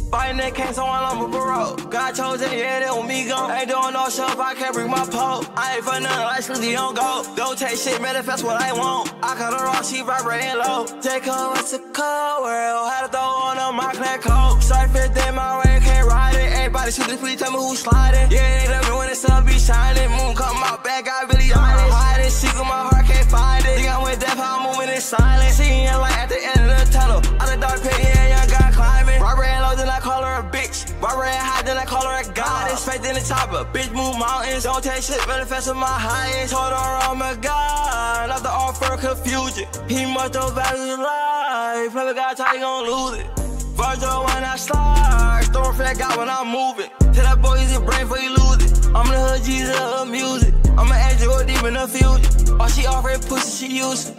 Fighting that came so I'm a parole. God chose it, yeah, that was me gone. Ain't doing no show if I can't bring my pole. I ain't for nothing like Sleazy on go. Don't take shit, manifest what I want. I cut her off, she vibrating low. Take her, it's a cold world. Had to throw on my clear coat. Surf it, then my way, can't ride it. Everybody shoot this, please tell me who's sliding. Yeah, they love me when the sun be shining. Moon come out back, I really honest. Hide it, secret, my heart can't find it. Think I went deaf, how I'm moving in silence. Seeing light at the end of the tunnel. Out the dark pit, yeah, young guy climbing. Vibrating low, then I call her a bitch. Vibrating high, then I call her a goddess. Faith in the chopper, bitch move mountains. Don't take shit, manifest with my highest. Told her, oh my God, not the offer confusion. He must have valued life. Never got tight, he gon' lose it. Virgil when I slide, storm flag out when I'm moving. Tell that boy he's in brain before you lose it. I'm the hood Jesus of music. I'm an angel or deep in the fusion. All she offering pussy, she useless.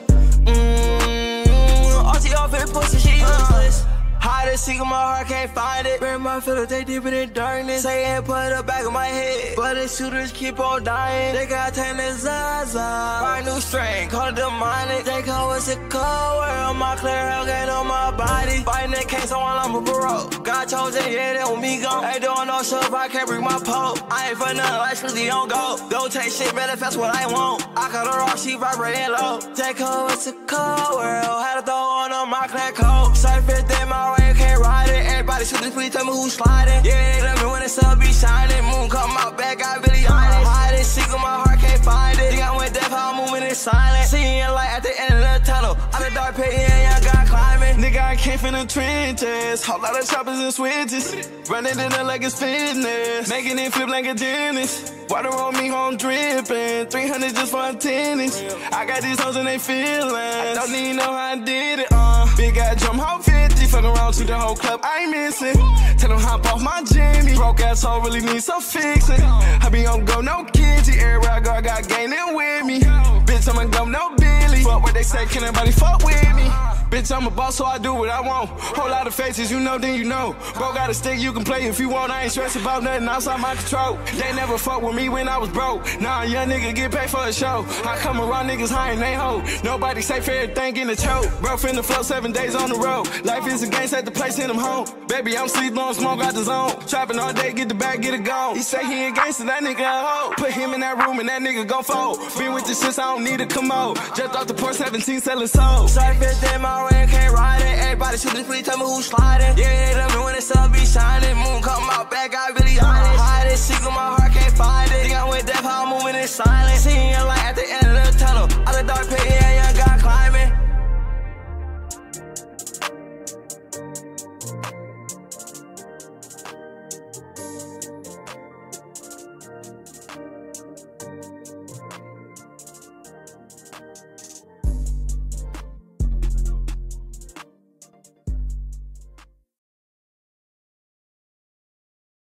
All she offering pussy, she useless. Hide the secret, my heart can't find it. Burn my feelings, they deep in the darkness. Say it, put it back of my head. But the shooters keep on dying. They got ten Zaza. Find new strength, call it demonic. They call us a cold world. My clear hell get on my body. Fighting that case on I'm a parole. God chose it, yeah, that was me gone. Ain't doing no show if I can't bring my pole. I ain't for nothing like Sleazy on go. Don't take shit, manifest what I want. I cut her off, she vibrating low. Take her, it's a cold world. Had to throw on my clear coat. Surf it, then my way, can't ride it. Everybody shoot this, please tell me who's sliding. Yeah, they love me when the sun be shining. Moon come out back, I really honest. Hide it, secret, my heart can't find it. Think I went deaf, how I'm moving in silence. Seeing light at the end of the tunnel. Out the dark pit, yeah, young guy climbing. Nigga, I came from the trenches. Whole lot of choppers and switches. Running in there like it's fitness. Making it flip like a dentist. Water on me, home dripping. 300 just for a tennis. I got these hoes and they feelin'. I don't even know how I did it. Big guy jump home 50. Fuck around to the whole club, I ain't missing. Tell them hop off my Jimmy. Broke ass hoe really need some fixing. I be on go, no kitty. Everywhere I go, I got gang in with me. Bitch, I'ma go, no Billy. Fuck what they say, can anybody fuck with me? Bitch, I'm a boss, so I do what I want. Whole lot of faces, you know, then you know. Bro got a stick, you can play if you want. I ain't stressed about nothing outside my control. They never fuck with me when I was broke. Nah, young nigga get paid for a show. I come around niggas high and they hoe. Nobody say for everything in the choke. Bro finna flow 7 days on the road. Life is a game, set the place in them home. Baby, I'm sleep on smoke out the zone. Trapping all day, get the bag, get it gone. He say he ain't gangsta, that nigga a hoe. Put him in that room and that nigga gon' fold. Been with the shits, I don't need a commode. Just off the port 17 selling souls. Surf it, then my way, can't ride it. Everybody shoot this, please tell me who's sliding. Yeah, they love me when the sun be shining. Moon come out back, I really